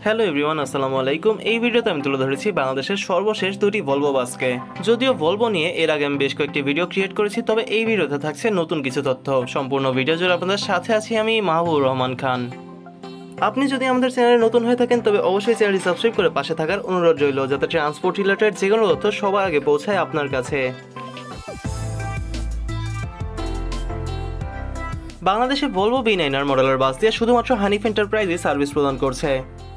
Hello everyone, আসসালামু আলাইকুম। এই ভিডিওতে আমি তুলে ধরেছি বাংলাদেশের সর্বশেষ দুটি ভলভো বাসকে। যদিও ভলভো নিয়ে এর আগে আমি বেশ কয়েকটি ভিডিও ক্রিয়েট করেছি, তবে এই ভিডিওতে থাকছে নতুন কিছু তথ্য। সম্পূর্ণ ভিডিও জুড়ে আপনাদের সাথে আছি আমি মাহবুবুর রহমান খান। আপনি যদি আমাদের চ্যানেলে নতুন হয়ে থাকেন তবে অবশ্যই চ্যানেলটি সাবস্ক্রাইব করে পাশে থাকার অনুরোধ রইল, যাতে ট্রান্সপোর্ট রিলেটেড যে কোনো তথ্য সবার আগে পৌঁছায় আপনার কাছে। বাংলাদেশে ভলভো B9R মডেলের বাস দিয়ে শুধুমাত্র হানিফ এন্টারপ্রাইজই সার্ভিস প্রদান করছে।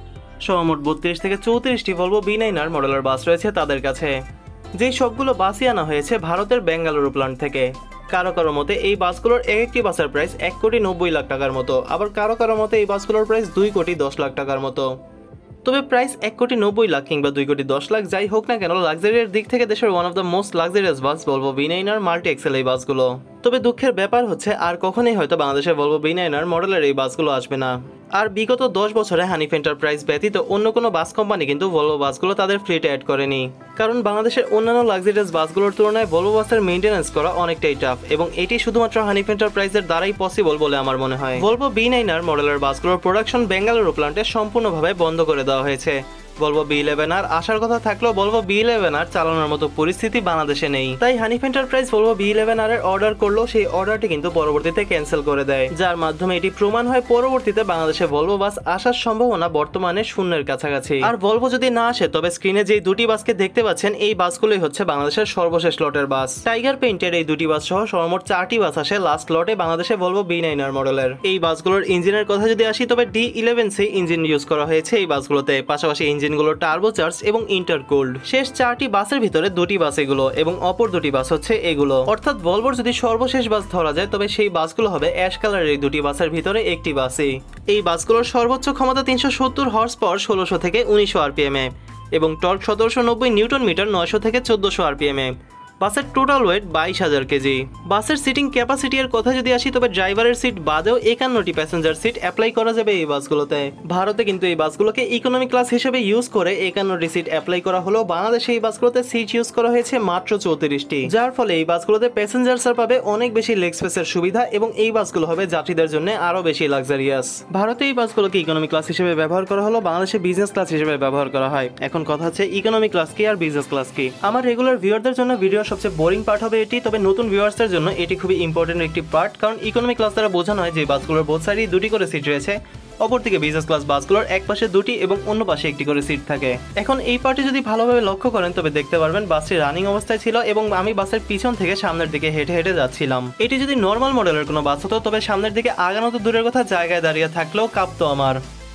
মোট 32 থেকে 34টি ভলভো B9R মডেলের বাস রয়েছে তাদের কাছে, যেই সবগুলো বাসই আনা হয়েছে ভারতের বেঙ্গালুরু প্ল্যান্ট থেকে। কারো কারো মতে এই বাসগুলোর এক একটি বাসের প্রাইস 1,90,00,000 টাকার মতো, আবার কারো কারো মতে এই বাসগুলোর প্রাইস 2,10,00,000 টাকার মতো। তবে প্রাইস 1,90,00,000 কিংবা 2,10,00,000 যাই হোক না কেন, লাক্সারির দিক থেকে দেশের one of the most luxurious bus Volvo B9R multi axle এই বাসগুলো। তবে দুঃখের ব্যাপার হচ্ছে আর কখনোই হয়তো বাংলাদেশের ভলভো B9R মডেলের এই বাসগুলো আসবে না। আর বিগত 10 বছরে হানিফ এন্টারপ্রাইজ ব্যতীত অন্য কোনো বাস কোম্পানি কিন্তু ভলভো বাসগুলো তাদের ফ্লিটে অ্যাড করেনি, কারণ বাংলাদেশের অন্যান্য লাক্সারিয়াস বাসগুলোর তুলনায় ভলভো বাসের মেইনটেনেন্স করা অনেকটাই টাফ, এবং এটি শুধুমাত্র হানিফ এন্টারপ্রাইজের দ্বারাই পসিবল বলে আমার মনে হয়। ভলভো B9R মডেলের বাসগুলোর প্রোডাকশন বেঙ্গালুরু প্ল্যান্টে সম্পূর্ণভাবে বন্ধ করে দেওয়া হয়েছে। ভলভো B11R আসার কথা থাকলেও ভলভো B11R চালানোর মতো পরিস্থিতি বাংলাদেশে নেই, তাই হানিফ এন্টারপ্রাইজ ভলভো B11R এর অর্ডার করলেও সেই অর্ডারটি কিন্তু পরবর্তীতে ক্যান্সেল করে দেয়, যার মাধ্যমে এটি প্রমাণ হয় পরবর্তীতে বাংলাদেশে ভলভো বাস আসার সম্ভাবনা বর্তমানে শূন্যের কাছাকাছি। আর ভলভো যদি না আসে তবে স্ক্রিনে যেই দুটি বাসকে দেখতে পাচ্ছেন এই বাসগুলোই হচ্ছে বাংলাদেশের সর্বশেষ লটের বাস। টাইগার পেইন্টের এই দুটি বাস সহ সর্বমোট 4টি বাস আসে লাস্ট লটে বাংলাদেশে ভলভো B9R মডেলের। এই বাসগুলোর ইঞ্জিনের কথা যদি আসি তবে D11C ইঞ্জিন ইউজ করা হয়েছে এই বাসগুলোতে, পাশাপাশি ইঞ্জিনগুলো টার্বোচার্জ এবং ইন্টারকুলড। শেষ 4টি বাসের ভিতরে 2টি বাস এগুলো এবং অপর 2টি বাস হচ্ছে এগুলো, অর্থাৎ ভলভোর যদি সর্বশেষ বাস ধরা যায় তবে সেই বাসগুলো হবে অ্যাশ কালারের এই 2টি বাসের ভিতরে একটি বাসই। এই বাসগুলোর সর্বোচ্চ ক্ষমতা 370 হর্স পাওয়ার 1600 থেকে 1900 RPM এ এবং টর্ক 1790 নিউটন মিটার 900 থেকে 1400 RPM এ। বাসের টোটাল ওয়েট 22,000 কেজি। বাসের সিটিং ক্যাপাসিটি এর কথা যদি আসি তবে ড্রাইভারের সিট বাদেও 51টি প্যাসেঞ্জার সিট অ্যাপ্লাই করা যাবে এই বাসগুলোতে। ভারতে কিন্তু এই বাসগুলোকে ইকোনমি ক্লাস হিসেবে ইউজ করে 51টি সিট অ্যাপ্লাই করা হলো, বাংলাদেশে এই বাসগুলোতে সিট ইউজ করা হয়েছে মাত্র 34টি, যার ফলে এই বাসগুলোতে প্যাসেঞ্জারসরা পাবে অনেক বেশি লেগ স্পেসের সুবিধা এবং এই বাসগুলো হবে যাত্রীদের জন্য আরো বেশি লাক্সারিয়াস। ভারতে এই বাসগুলোকে ইকোনমি ক্লাস হিসেবে ব্যবহার করা হলো, বাংলাদেশে বিজনেস ক্লাস হিসেবে ব্যবহার করা হয়। এখন কথা হচ্ছে ইকোনমি ক্লাস কি আর বিজনেস ক্লাস কি। আমার রেগুলার ভিউয়ারদের জন্য ভিডিও সবচেয়ে বোরিং পার্ট হবে এটি, তবে নতুন ভিউয়ার্সদের জন্য এটি খুবই ইম্পর্টেন্ট একটি পার্ট, কারণ ইকোনমি ক্লাস দ্বারা বোঝানো হয় যে বাসগুলোর বোথ সাইডে 2টি করে সিট রয়েছে, অপরদিকে বিজনেস ক্লাস বাসগুলোর এক পাশে 2টি এবং অন্য পাশে একটি করে সিট থাকে। এখন এই পার্টে যদি ভালোভাবে লক্ষ্য করেন তবে দেখতে পারবেন বাসটি রানিং অবস্থায় ছিল এবং আমি বাসের পিছন থেকে সামনের দিকে হেঁটে হেঁটে যাচ্ছিলাম। এটি যদি নর্মাল মডেলের কোনো বাস হতো তবে সামনের দিকে আগানো তো দূরের কথা, জায়গায় দাঁড়িয়ে থাকলেও কাঁপতো আমার।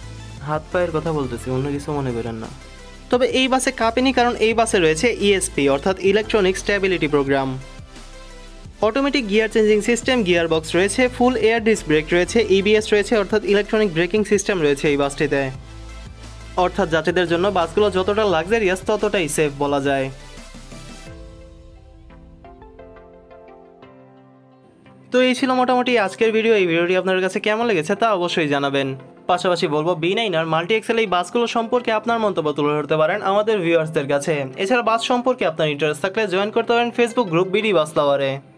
হাত পায়ের কথা বলতেছি, অন্য কিছু মনে করেন না। তবে এই বাসে কাঁপেনি, কারণ এই বাসে রয়েছে ESP অর্থাৎ electronic stability programme, automatic gear changing system, gear box রয়েছে, ফুল এয়ার ডিস্ক ব্রেক রয়েছে, EBS রয়েছে অর্থাৎ ইলেকট্রনিক ব্রেকিং সিস্টেম রয়েছে এই বাসটিতে। অর্থাৎ যাত্রীদের জন্য বাসগুলো যতটা লাক্সারিয়াস ততটাই সেফ বলা যায়। তো এই ছিল মোটামুটি আজকের ভিডিও। এই ভিডিওটি আপনার কাছে কেমন লেগেছে তা অবশ্যই জানাবেন। পাশাপাশি ভলভো B9R মাল্টি এক্সেল এই বাসগুলো সম্পর্কে আপনার মন্তব্য তুলে ধরতে পারেন আমাদের ভিউয়ার্সদের কাছে। এছাড়া বাস সম্পর্কে আপনার ইন্টারেস্ট থাকলে জয়েন করতে পারেন ফেসবুক গ্রুপ BD বাস লাভারে।